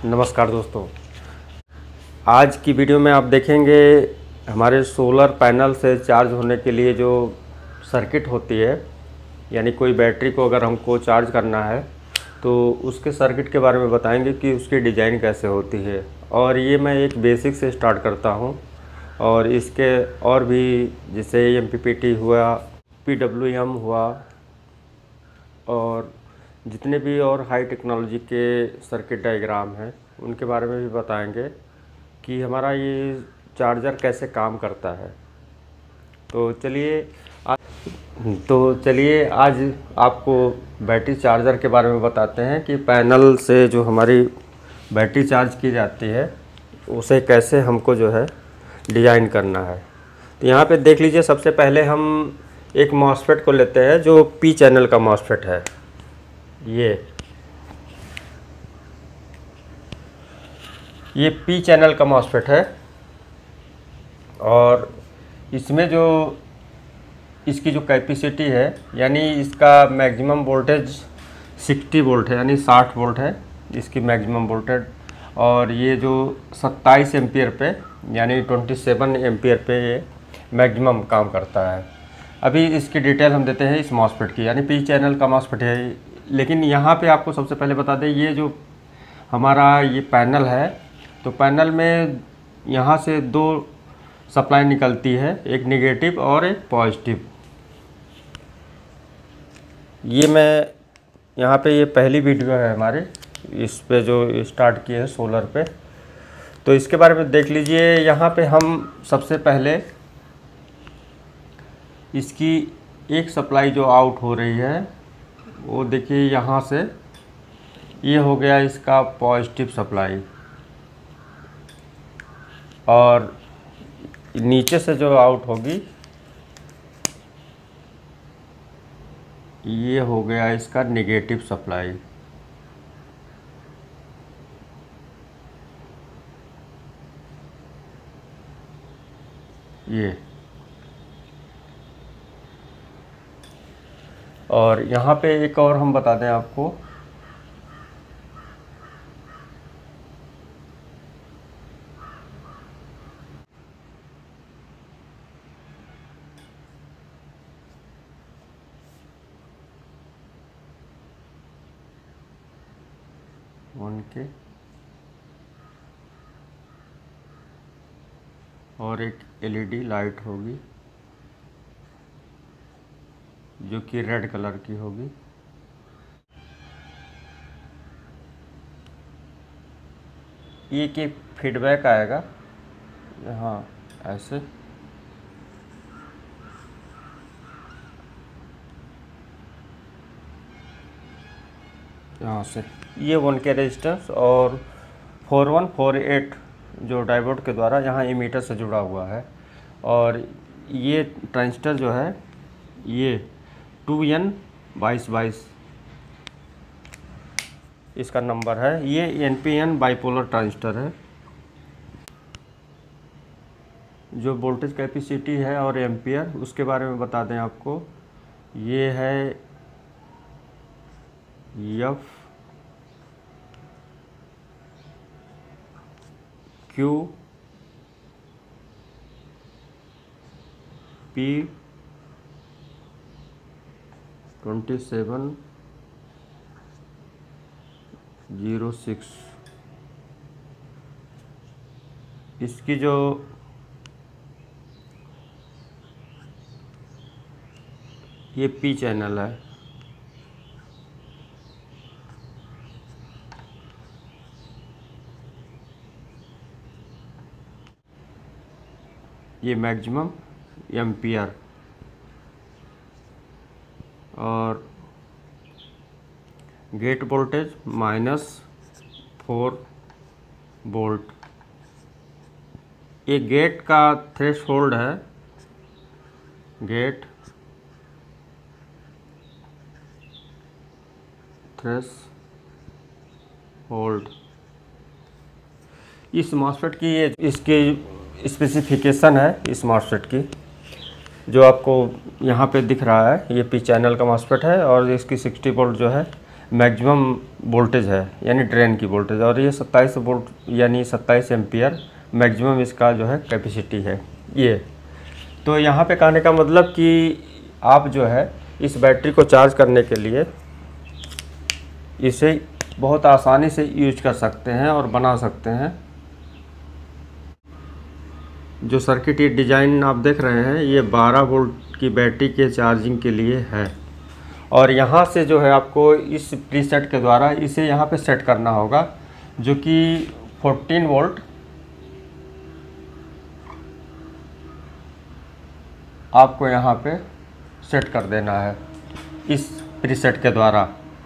नमस्कार दोस्तों, आज की वीडियो में आप देखेंगे हमारे सोलर पैनल से चार्ज होने के लिए जो सर्किट होती है, यानी कोई बैटरी को अगर हमको चार्ज करना है तो उसके सर्किट के बारे में बताएंगे कि उसकी डिज़ाइन कैसे होती है। और ये मैं एक बेसिक से स्टार्ट करता हूँ और इसके और भी जैसे MPPT हुआ, PWM हुआ और जितने भी और हाई टेक्नोलॉजी के सर्किट डायग्राम हैं उनके बारे में भी बताएंगे कि हमारा ये चार्जर कैसे काम करता है। तो चलिए आज आपको बैटरी चार्जर के बारे में बताते हैं कि पैनल से जो हमारी बैटरी चार्ज की जाती है उसे कैसे हमको जो है डिज़ाइन करना है। तो यहाँ पे देख लीजिए, सबसे पहले हम एक मॉसफेट को लेते हैं जो P चैनल का मॉसफेट है। ये P चैनल का मॉसफेट है और इसमें जो इसकी जो कैपेसिटी है, यानी इसका मैक्सिमम वोल्टेज 60 वोल्ट है, यानी 60 वोल्ट है इसकी मैक्सिमम वोल्टेज। और ये जो 27 एम्पियर पे यानी 27 एम्पियर पे ये मैक्सिमम काम करता है। अभी इसकी डिटेल हम देते हैं इस मॉसफेट की, यानी P चैनल का मॉसफेट है। लेकिन यहाँ पे आपको सबसे पहले बता दें, ये जो हमारा ये पैनल है, तो पैनल में यहाँ से दो सप्लाई निकलती है, एक नेगेटिव और एक पॉजिटिव। ये मैं यहाँ पे ये पहली वीडियो है हमारे इस पे जो स्टार्ट किए है सोलर पे, तो इसके बारे में देख लीजिए। यहाँ पे हम सबसे पहले इसकी एक सप्लाई जो आउट हो रही है वो देखिए, यहाँ से ये हो गया इसका पॉजिटिव सप्लाई, और नीचे से जो आउट होगी ये हो गया इसका नेगेटिव सप्लाई। ये और यहाँ पे एक और हम बता दें आपको, उनके और एक LED लाइट होगी जो कि रेड कलर की होगी। ये कि फीडबैक आएगा यहाँ ऐसे, यहाँ से ये 1K रेजिस्टेंस और 4148 जो डायोड के द्वारा यहाँ इमीटर से जुड़ा हुआ है। और ये ट्रांजिस्टर जो है ये 2N2222 इसका नंबर है। ये NPN बाइपोलर ट्रांजिस्टर है। जो वोल्टेज कैपेसिटी है और एम्पियर उसके बारे में बता दें आपको, ये है F Q P 2706। इसकी जो ये P चैनल है, ये मैक्सिमम एम्पियर और गेट वोल्टेज -4 वोल्ट। ये गेट का थ्रेशहोल्ड है, गेट थ्रेशहोल्ड। इस मॉसफेट की ये इसकी स्पेसिफिकेशन है इस मॉसफेट की, जो आपको यहाँ पे दिख रहा है। ये P चैनल का मॉसफेट है और इसकी 60 वोल्ट जो है मैक्सिमम वोल्टेज है, यानी ड्रेन की वोल्टेज, और ये 27 वोल्ट यानी 27 एम्पियर मैक्सिमम इसका जो है कैपेसिटी है ये। तो यहाँ पे कहने का मतलब कि आप जो है इस बैटरी को चार्ज करने के लिए इसे बहुत आसानी से यूज कर सकते हैं और बना सकते हैं। जो सर्किट ये डिज़ाइन आप देख रहे हैं ये 12 वोल्ट की बैटरी के चार्जिंग के लिए है, और यहाँ से जो है आपको इस प्रीसेट के द्वारा इसे यहाँ पे सेट करना होगा, जो कि 14 वोल्ट आपको यहाँ पे सेट कर देना है इस प्रीसेट के द्वारा।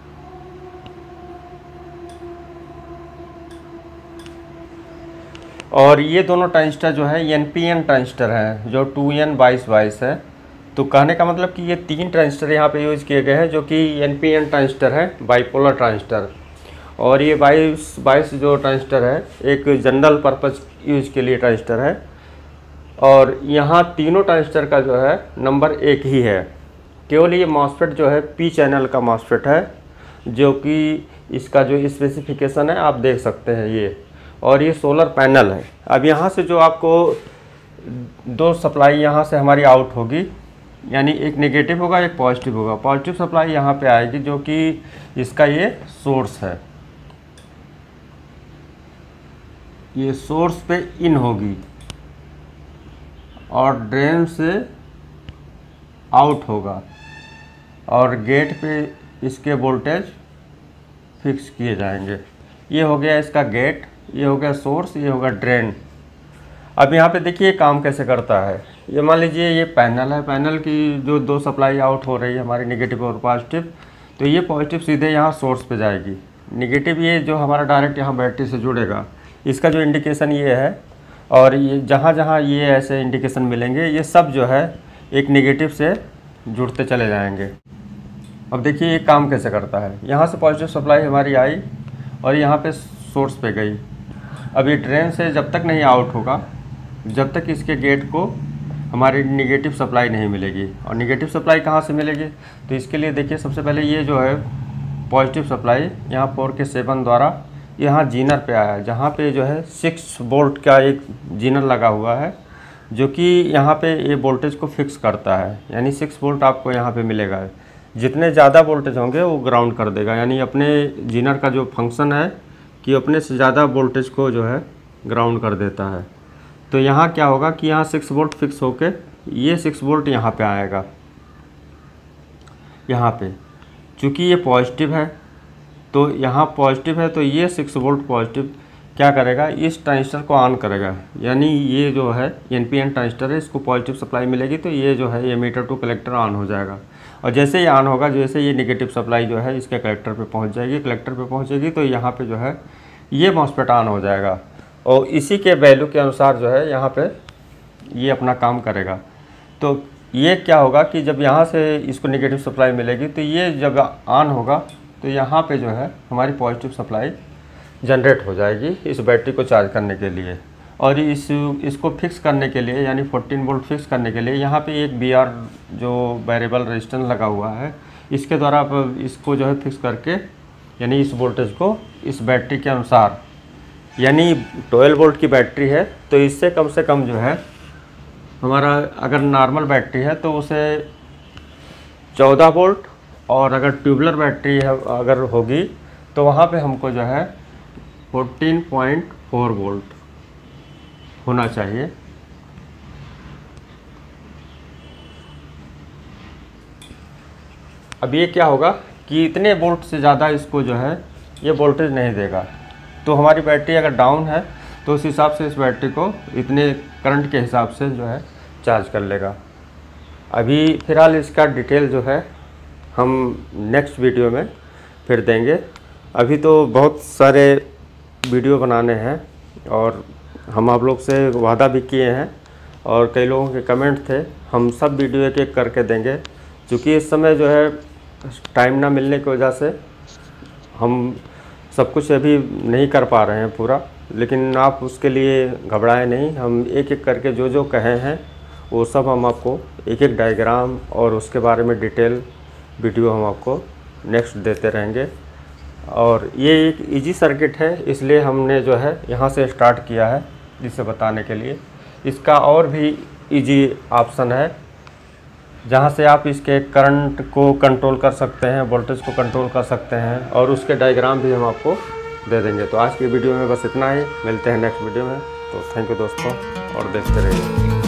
और ये दोनों ट्रांजिस्टर जो है NPN ट्रांजिस्टर है, जो 2N22 है। तो कहने का मतलब कि ये 3 ट्रांजिस्टर यहाँ पे यूज़ किए गए हैं, जो कि NPN ट्रांजिस्टर है, बाइपोलर ट्रांजिस्टर। और ये 22 जो ट्रांजिस्टर है एक जनरल पर्पज़ यूज के लिए ट्रांजिस्टर है। और यहाँ तीनों ट्रांजिस्टर का जो है नंबर 1 ही है। केवल ये मॉसफेट जो है P चैनल का मॉसफेट है, जो कि इसका जो स्पेसिफिकेशन है आप देख सकते हैं ये। और ये सोलर पैनल है। अब यहाँ से जो आपको 2 सप्लाई यहाँ से हमारी आउट होगी, यानी एक नेगेटिव होगा एक पॉजिटिव होगा। पॉजिटिव सप्लाई यहाँ पे आएगी, जो कि इसका ये सोर्स है, ये सोर्स पे इन होगी, और ड्रेन से आउट होगा, और गेट पे इसके वोल्टेज फिक्स किए जाएंगे। ये हो गया इसका गेट, ये हो गया सोर्स, ये होगा ड्रेन। अब यहाँ पे देखिए काम कैसे करता है। ये मान लीजिए ये पैनल है, पैनल की जो 2 सप्लाई आउट हो रही है हमारी नेगेटिव और पॉजिटिव, तो ये पॉजिटिव सीधे यहाँ सोर्स पे जाएगी, नेगेटिव ये जो हमारा डायरेक्ट यहाँ बैटरी से जुड़ेगा। इसका जो इंडिकेशन ये है, और ये जहाँ जहाँ ये ऐसे इंडिकेशन मिलेंगे ये सब जो है एक नेगेटिव से जुड़ते चले जाएंगे। अब देखिए ये काम कैसे करता है। यहाँ से पॉजिटिव सप्लाई हमारी आई और यहाँ पे सोर्स पे गई। अब ये ड्रेन से जब तक नहीं आउट होगा, जब तक इसके गेट को हमारी नेगेटिव सप्लाई नहीं मिलेगी। और नेगेटिव सप्लाई कहाँ से मिलेगी, तो इसके लिए देखिए सबसे पहले ये जो है पॉजिटिव सप्लाई यहाँ 4 के 7 द्वारा यहाँ जीनर पे आया है, जहाँ पे जो है 6 वोल्ट का एक जीनर लगा हुआ है, जो कि यहाँ पे ये वोल्टेज को फिक्स करता है। यानी 6 वोल्ट आपको यहाँ पे मिलेगा। जितने ज़्यादा वोल्टेज होंगे वो ग्राउंड कर देगा। यानी अपने जीनर का जो फंक्शन है कि अपने से ज़्यादा वोल्टेज को जो है ग्राउंड कर देता है। तो यहाँ क्या होगा कि यहाँ 6 वोल्ट फिक्स होके ये 6 वोल्ट यहाँ पे आएगा। यहाँ पे चूँकि ये पॉजिटिव है, तो यहाँ पॉजिटिव है, तो ये 6 वोल्ट पॉजिटिव क्या करेगा, इस ट्रांजिस्टर को ऑन करेगा। यानी ये जो है NPN ट्रांजिस्टर है, इसको पॉजिटिव सप्लाई मिलेगी, तो ये जो है एमीटर टू कलेक्टर ऑन हो जाएगा। और जैसे ये ऑन होगा, जैसे ये नेगेटिव सप्लाई जो है इसके कलेक्टर पे पहुंच जाएगी, कलेक्टर पे पहुंचेगी, तो यहाँ पे जो है ये मॉसफेट ऑन हो जाएगा। और इसी के वैल्यू के अनुसार जो है यहाँ पे ये अपना काम करेगा। तो ये क्या होगा कि जब यहाँ से इसको नेगेटिव सप्लाई मिलेगी, तो ये जब ऑन होगा तो यहाँ पे जो है हमारी पॉजिटिव सप्लाई जनरेट हो जाएगी इस बैटरी को चार्ज करने के लिए। और इसको फिक्स करने के लिए, यानी 14 वोल्ट फिक्स करने के लिए यहाँ पे एक BR जो वेरिएबल रेजिस्टेंस लगा हुआ है, इसके द्वारा आप इसको जो है फिक्स करके, यानी इस वोल्टेज को इस बैटरी के अनुसार, यानी 12 वोल्ट की बैटरी है तो इससे कम से कम जो है हमारा, अगर नॉर्मल बैटरी है तो उसे 14 वोल्ट, और अगर ट्यूबलर बैटरी है अगर होगी तो वहाँ पे हमको जो है 14.4 वोल्ट होना चाहिए। अब ये क्या होगा कि इतने वोल्ट से ज़्यादा इसको जो है ये वोल्टेज नहीं देगा। तो हमारी बैटरी अगर डाउन है तो उस हिसाब से इस बैटरी को इतने करंट के हिसाब से जो है चार्ज कर लेगा। अभी फ़िलहाल इसका डिटेल जो है हम नेक्स्ट वीडियो में फिर देंगे। अभी तो बहुत सारे वीडियो बनाने हैं और हम आप लोग से वादा भी किए हैं, और कई लोगों के कमेंट थे, हम सब वीडियो एक एक करके देंगे। क्योंकि इस समय जो है टाइम ना मिलने की वजह से हम सब कुछ अभी नहीं कर पा रहे हैं पूरा, लेकिन आप उसके लिए घबराएं नहीं। हम एक एक करके जो जो कहे हैं वो सब हम आपको एक एक डायग्राम और उसके बारे में डिटेल वीडियो हम आपको नेक्स्ट देते रहेंगे। और ये एक इजी सर्किट है, इसलिए हमने जो है यहाँ से स्टार्ट किया है जिसे बताने के लिए। इसका और भी इजी ऑप्शन है जहाँ से आप इसके करंट को कंट्रोल कर सकते हैं, वोल्टेज को कंट्रोल कर सकते हैं, और उसके डायग्राम भी हम आपको दे देंगे। तो आज की वीडियो में बस इतना ही, मिलते हैं नेक्स्ट वीडियो में। तो थैंक यू दोस्तों, और देखते रहिए।